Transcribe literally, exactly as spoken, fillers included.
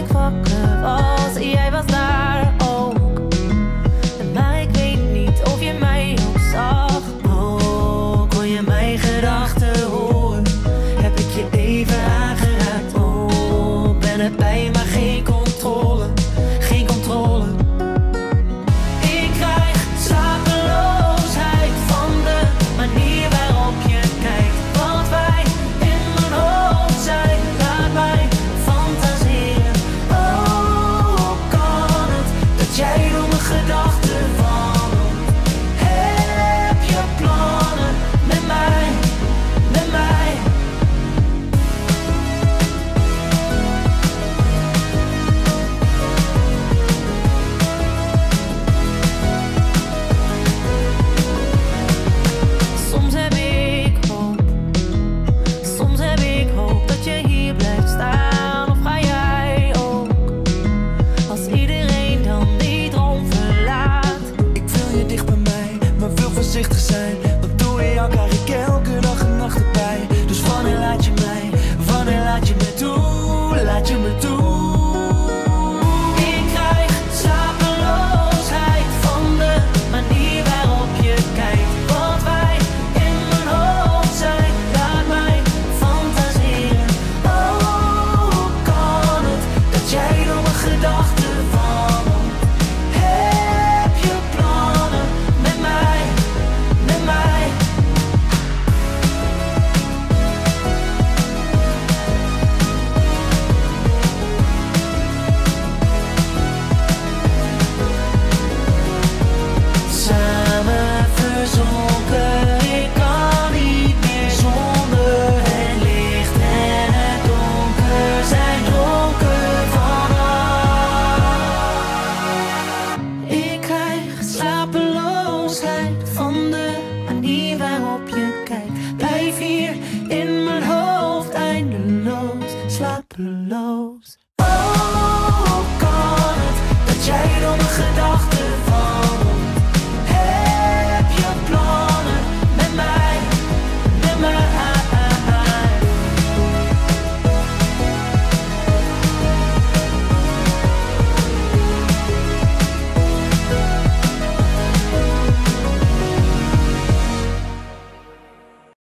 ik wakker was, jij was daar ook. Maar ik weet niet of je mij ook zag. Oh, kon je mijn gedachten horen? Heb ik je even aangeraakt? Oh, ben erbij maar geen controle, geen controle. Ik krijg slapeloosheid van de manier waarop je kijkt. Wat wij in mijn hoofd zijn, laat mij fantaseren. Oh, hoe kan het dat jij door mijn gedachten wandelt? Heb je plannen met mij, met mij? Soms heb ik hoop, soms heb ik hoop dat je hier blijft staan. Of ga jij ook, als iedereen dan die droom verlaat? Ik wil je dicht bij mij, maar wil voorzichtig zijn. Want door jou krijg ik elke dag een nacht erbij. Dus wanneer laat je mij, wanneer laat je me toe, laat je me toe. Ik krijg slapeloosheid van de manier waarop je kijkt. Wat wij in mijn hoofd zijn, laat mij fantaseren. Oh, hoe kan het dat jij door mijn gedachten